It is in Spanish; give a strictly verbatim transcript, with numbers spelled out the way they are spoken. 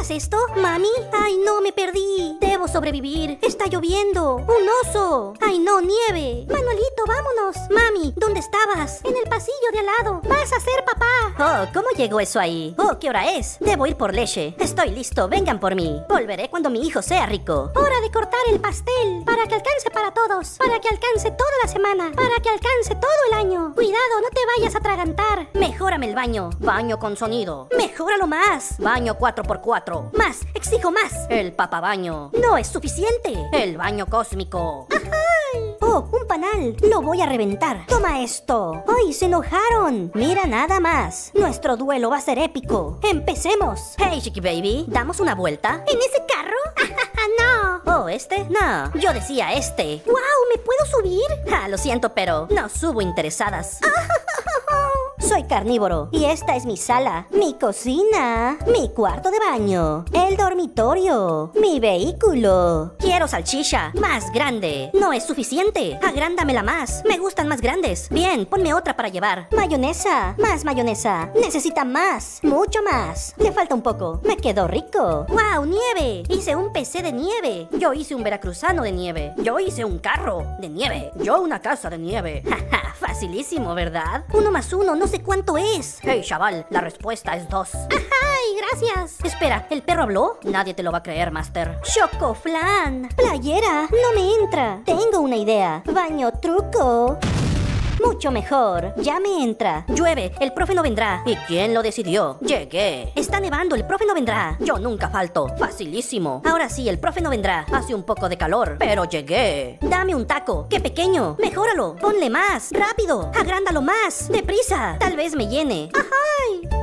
hagas esto? ¿Mami? ¡Ay, no! ¡Me perdí! Debo sobrevivir. ¡Está lloviendo! ¡Un oso! ¡Ay, no! ¡Nieve! Manuelito, vámonos. Mami, ¿dónde estabas? En el pasillo de al lado. ¡Vas a ser papá! Oh, ¿cómo llegó eso ahí? Oh, ¿qué hora es? Debo ir por leche. Estoy listo. Vengan por mí. Volveré cuando mi hijo sea rico. Hora de cortar el pastel. Para que alcance para todos. Para que alcance toda la semana. Para que alcance todo el año. Cuidado, no te vayas a atragantar. Mejórame el baño. Baño con sonido. Mejóralo más. Baño cuatro por cuatro. Más. Exijo más. El papabaño. No es suficiente. El baño cósmico. ¡Ajay! Oh, un panal. Lo voy a reventar. Toma esto. ¡Ay, se enojaron! Mira nada más. Nuestro duelo va a ser épico. ¡Empecemos! Hey, Chiqui Baby. ¿Damos una vuelta? ¿En ese carro? ¡No! Oh, ¿este? No. Yo decía este. ¡Wow! ¿Me puedo subir? Ah, lo siento, pero no subo interesadas. Soy carnívoro y esta es mi sala, mi cocina, mi cuarto de baño, el dormitorio, mi vehículo. Quiero salchicha, más grande. No es suficiente, agrándamela más. Me gustan más grandes. Bien, ponme otra para llevar. Mayonesa, más mayonesa. Necesita más, mucho más. Le falta un poco, me quedó rico. ¡Wow! ¡Nieve! Hice un P C de nieve. Yo hice un veracruzano de nieve. Yo hice un carro de nieve. Yo una casa de nieve. Jaja, facilísimo, ¿verdad? Uno más uno, no sé cuánto es. Hey, chaval, la respuesta es dos. ¡Ay, gracias! Espera, ¿el perro habló? Nadie te lo va a creer, Master. Chocoflan. Playera, no me entra. Tengo una idea. Baño truco. Mucho mejor. Ya me entra. Llueve, el profe no vendrá. ¿Y quién lo decidió? Llegué. Está nevando, el profe no vendrá. Yo nunca falto. Facilísimo. Ahora sí, el profe no vendrá. Hace un poco de calor, pero llegué. Dame un taco. ¡Qué pequeño! Mejóralo. Ponle más. Rápido. Agrándalo más. Deprisa. Tal vez me llene. ¡Ajay!